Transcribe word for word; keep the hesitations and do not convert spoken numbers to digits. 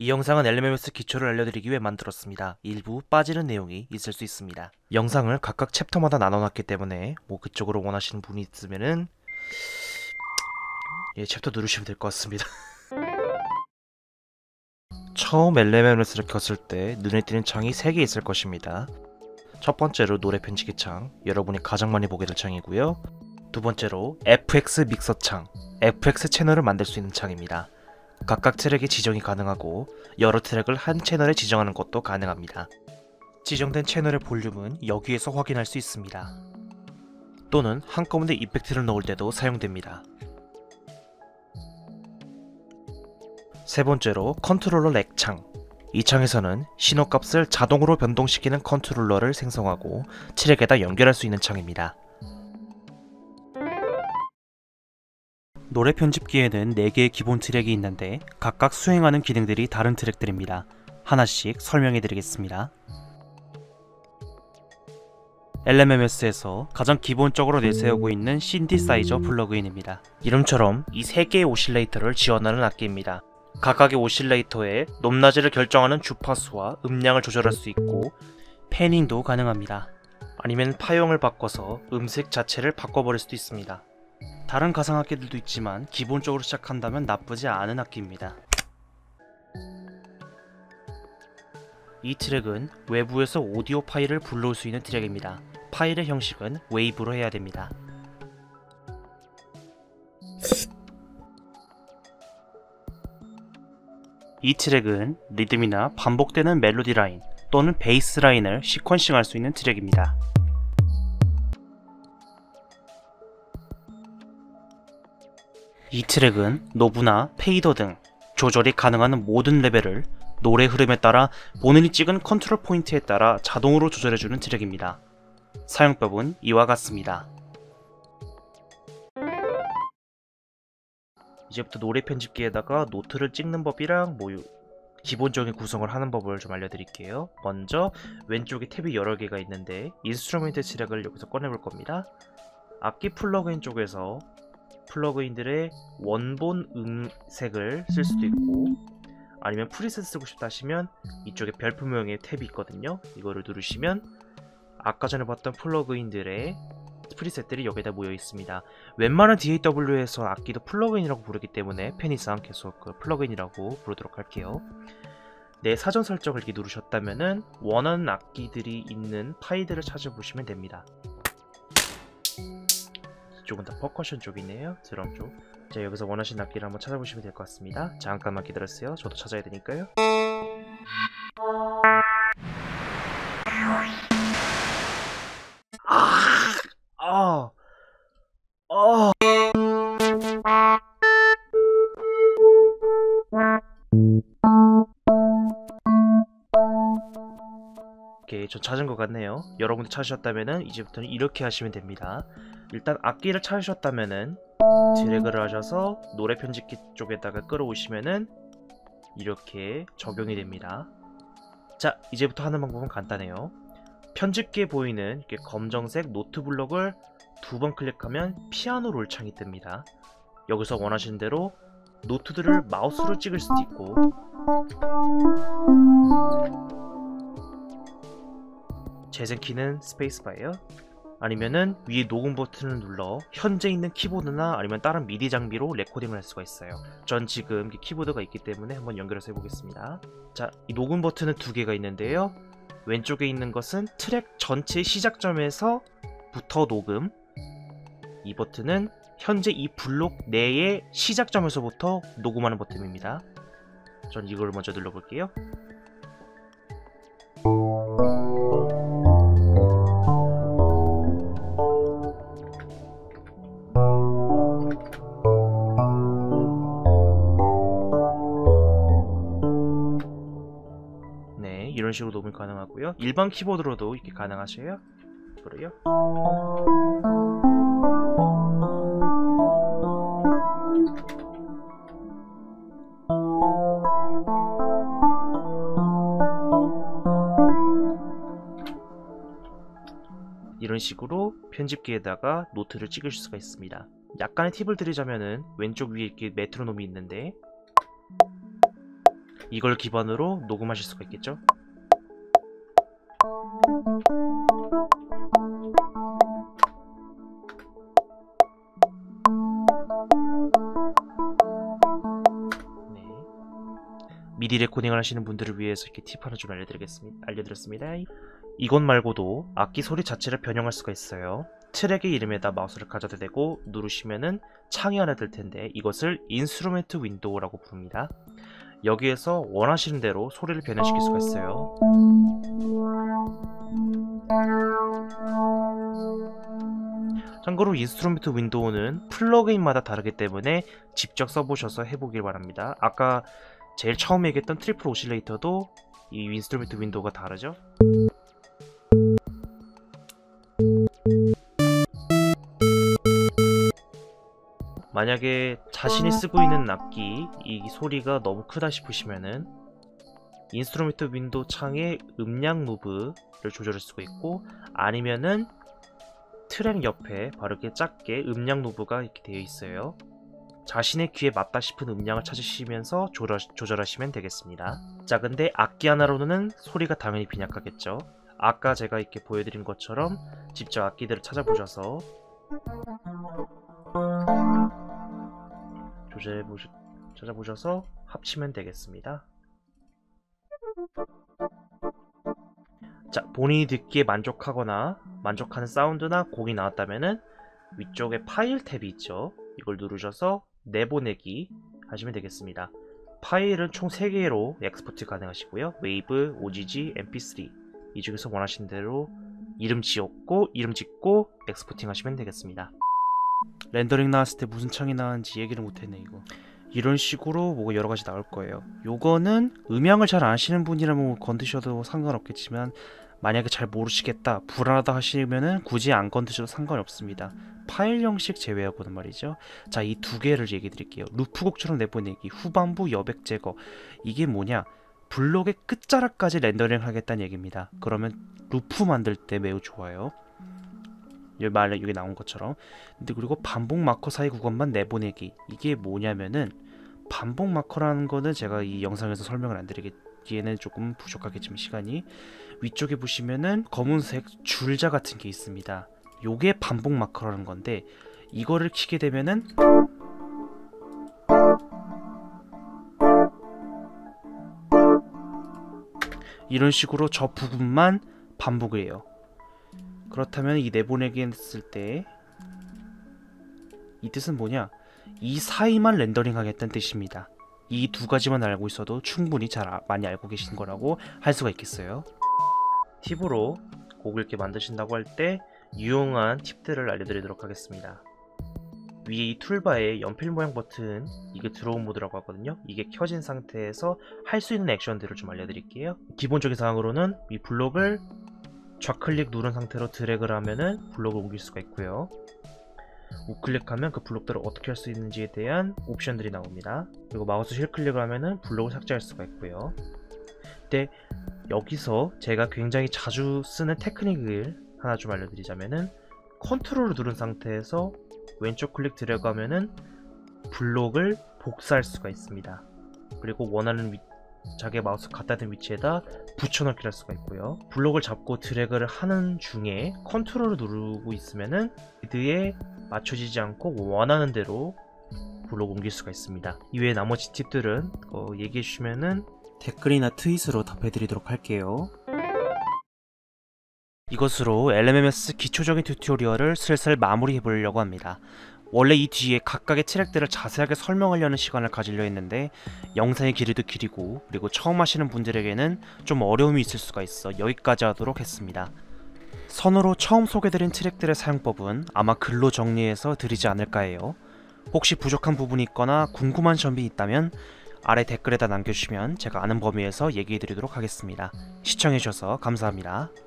이 영상은 엘엠엠에스 기초를 알려드리기 위해 만들었습니다. 일부 빠지는 내용이 있을 수 있습니다. 영상을 각각 챕터마다 나눠놨기 때문에 뭐 그쪽으로 원하시는 분이 있으면은 예, 챕터 누르시면 될 것 같습니다. 처음 엘엠엠에스를 켰을 때 눈에 띄는 창이 세 개 있을 것입니다. 첫 번째로 노래 편집기 창, 여러분이 가장 많이 보게 될 창이고요. 두 번째로 에프엑스 믹서 창, 에프엑스 채널을 만들 수 있는 창입니다. 각각 트랙에 지정이 가능하고 여러 트랙을 한 채널에 지정하는 것도 가능합니다. 지정된 채널의 볼륨은 여기에서 확인할 수 있습니다. 또는 한꺼번에 이펙트를 넣을 때도 사용됩니다. 세 번째로 컨트롤러 렉 창. 이 창에서는 신호값을 자동으로 변동시키는 컨트롤러를 생성하고 트랙에다 연결할 수 있는 창입니다. 노래 편집기에는 네 개의 기본 트랙이 있는데 각각 수행하는 기능들이 다른 트랙들입니다. 하나씩 설명해 드리겠습니다. 엘엠엠에스에서 가장 기본적으로 내세우고 있는 신디사이저 플러그인입니다. 이름처럼 이 세 개의 오실레이터를 지원하는 악기입니다. 각각의 오실레이터의 높낮이를 결정하는 주파수와 음량을 조절할 수 있고 패닝도 가능합니다. 아니면 파형을 바꿔서 음색 자체를 바꿔버릴 수도 있습니다. 다른 가상악기들도 있지만 기본적으로 시작한다면 나쁘지 않은 악기입니다. 이 트랙은 외부에서 오디오 파일을 불러올 수 있는 트랙입니다. 파일의 형식은 웨이브로 해야 됩니다. 이 트랙은 리듬이나 반복되는 멜로디 라인 또는 베이스 라인을 시퀀싱 할 수 있는 트랙입니다. 이 트랙은 노브나 페이더 등 조절이 가능한 모든 레벨을 노래 흐름에 따라 본인이 찍은 컨트롤 포인트에 따라 자동으로 조절해주는 트랙입니다. 사용법은 이와 같습니다. 이제부터 노래 편집기에다가 노트를 찍는 법이랑 뭐 기본적인 구성을 하는 법을 좀 알려드릴게요. 먼저 왼쪽에 탭이 여러 개가 있는데 인스트루멘트 트랙을 여기서 꺼내볼 겁니다. 악기 플러그인 쪽에서 플러그인들의 원본 음색을 쓸 수도 있고 아니면 프리셋 쓰고 싶다 하시면 이쪽에 별표 모양의 탭이 있거든요. 이거를 누르시면 아까 전에 봤던 플러그인들의 프리셋들이 여기다 모여 있습니다. 웬만한 디에이더블유에서 악기도 플러그인이라고 부르기 때문에 편의상 계속 그 플러그인이라고 부르도록 할게요. 네, 사전 설정을 이렇게 누르셨다면은 원하는 악기들이 있는 파일들을 찾아보시면 됩니다. 이쪽은 다 퍼커션 쪽이네요. 드럼 쪽. 자, 여기서 원하시는 악기를 한번 찾아보시면 될 것 같습니다. 잠깐만 기다렸어요. 저도 찾아야 되니까요. 아! 아! 아! 오케이, 전 찾은 것 같네요. 여러분들 찾으셨다면은 이제부터는 이렇게 하시면 됩니다. 일단 악기를 찾으셨다면은 드래그를 하셔서 노래 편집기 쪽에다가 끌어오시면은 이렇게 적용이 됩니다. 자, 이제부터 하는 방법은 간단해요. 편집기에 보이는 이렇게 검정색 노트 블럭을 두 번 클릭하면 피아노 롤 창이 뜹니다. 여기서 원하시는 대로 노트들을 마우스로 찍을 수도 있고 재생키는 스페이스바예요. 아니면은 위에 녹음 버튼을 눌러 현재 있는 키보드나 아니면 다른 미디 장비로 레코딩을 할 수가 있어요. 전 지금 키보드가 있기 때문에 한번 연결해서 해보겠습니다. 자, 이 녹음 버튼은 두 개가 있는데요. 왼쪽에 있는 것은 트랙 전체 시작점에서 부터 녹음, 이 버튼은 현재 이 블록 내의 시작점에서부터 녹음하는 버튼입니다. 전 이걸 먼저 눌러볼게요. 네, 이런 식으로 녹음이 가능하고요. 일반 키보드로도 이렇게 가능하셔요. 그래요? 이런 식으로 편집기에다가 노트를 찍으실 수가 있습니다. 약간의 팁을 드리자면은 왼쪽 위에 이렇게 메트로놈이 있는데 이걸 기반으로 녹음하실 수가 있겠죠. 네. 미디 레코딩을 하시는 분들을 위해서 이렇게 팁 하나 좀 알려드리겠습니다. 알려드렸습니다. 이것 말고도 악기 소리 자체를 변형할 수가 있어요. 트랙의 이름에다 마우스를 가져다 대고 누르시면은 창이 하나 뜰 텐데 이것을 인스트루멘트 윈도우라고 부릅니다. 여기에서 원하시는 대로 소리를 변형시킬 수가 있어요. 참고로 인스트루멘트 윈도우는 플러그인마다 다르기 때문에 직접 써보셔서 해보길 바랍니다. 아까 제일 처음 얘기했던 트리플 오실레이터도 이 인스트루멘트 윈도우가 다르죠. 만약에 자신이 쓰고 있는 악기 이 소리가 너무 크다 싶으시면은 인스트루멘트 윈도우 창에 음량 노브를 조절할 수가 있고, 아니면은 트랙 옆에 바로 이렇게 작게 음량 노브가 이렇게 되어 있어요. 자신의 귀에 맞다 싶은 음량을 찾으시면서 조절, 조절하시면 되겠습니다. 자, 근데 악기 하나로는 소리가 당연히 빈약하겠죠. 아까 제가 이렇게 보여드린 것처럼 직접 악기들을 찾아보셔서 조절해보시, 찾아보셔서 합치면 되겠습니다. 자, 본인이 듣기에 만족하거나 만족하는 사운드나 곡이 나왔다면은 위쪽에 파일 탭이 있죠. 이걸 누르셔서 내보내기 하시면 되겠습니다. 파일은 총 세 개로 엑스포트 가능하시고요. 웨이브, 오지지, 엠피쓰리 이 중에서 원하시는 대로 이름 지었고 이름 짓고 엑스포팅 하시면 되겠습니다. 렌더링 나왔을 때 무슨 창이 나왔는지 얘기를 못했네 이거. 이런 식으로 뭐가 여러가지 나올 거예요. 요거는 음향을 잘 아시는 분이라면 건드셔도 상관없겠지만 만약에 잘 모르시겠다, 불안하다 하시면은 굳이 안 건드셔도 상관이 없습니다. 파일 형식 제외하고는 말이죠. 자, 이 두 개를 얘기 드릴게요. 루프곡처럼 내보내기, 후반부 여백 제거. 이게 뭐냐? 블록의 끝자락까지 렌더링 하겠다는 얘기입니다. 그러면 루프 만들 때 매우 좋아요. 여기 말에 여기 나온 것처럼. 근데 그리고 반복 마커 사이 구간만 내보내기. 이게 뭐냐면은 반복 마커라는 거는 제가 이 영상에서 설명을 안 드리기에는 조금 부족하겠지만 시간이, 위쪽에 보시면은 검은색 줄자 같은 게 있습니다. 요게 반복 마커라는 건데 이거를 키게 되면은 이런 식으로 저 부분만 반복을 해요. 그렇다면 이 내보내기 했을 때 이 뜻은 뭐냐? 이 사이만 렌더링 하겠다는 뜻입니다. 이 두 가지만 알고 있어도 충분히 잘 아, 많이 알고 계신 거라고 할 수가 있겠어요. 팁으로 곡을 이렇게 만드신다고 할 때 유용한 팁들을 알려드리도록 하겠습니다. 위에 이 툴바에 연필 모양 버튼, 이게 드로우 모드라고 하거든요. 이게 켜진 상태에서 할 수 있는 액션들을 좀 알려드릴게요. 기본적인 사항으로는 이 블록을 좌클릭 누른 상태로 드래그를 하면은 블록을 옮길 수가 있고요. 우클릭하면 그 블록들을 어떻게 할 수 있는지에 대한 옵션들이 나옵니다. 그리고 마우스 힐클릭을 하면은 블록을 삭제할 수가 있고요. 근데 여기서 제가 굉장히 자주 쓰는 테크닉을 하나 좀 알려드리자면은 컨트롤을 누른 상태에서 왼쪽 클릭 드래그 하면은 블록을 복사할 수가 있습니다. 그리고 원하는 위, 자기 마우스 갖다 댄 위치에다 붙여넣기를 할 수가 있고요. 블록을 잡고 드래그를 하는 중에 컨트롤을 누르고 있으면은 헤드에 맞춰지지 않고 원하는 대로 블록 옮길 수가 있습니다. 이외에 나머지 팁들은 어, 얘기해 주시면은 댓글이나 트윗으로 답해드리도록 할게요. 이것으로 엘엠엠에스 기초적인 튜토리얼을 슬슬 마무리해 보려고 합니다. 원래 이 뒤에 각각의 트랙들을 자세하게 설명하려는 시간을 가지려 했는데 영상의 길이도 길이고 그리고 처음 하시는 분들에게는 좀 어려움이 있을 수가 있어 여기까지 하도록 했습니다. 선으로 처음 소개드린 트랙들의 사용법은 아마 글로 정리해서 드리지 않을까 해요. 혹시 부족한 부분이 있거나 궁금한 점이 있다면 아래 댓글에다 남겨주시면 제가 아는 범위에서 얘기해 드리도록 하겠습니다. 시청해주셔서 감사합니다.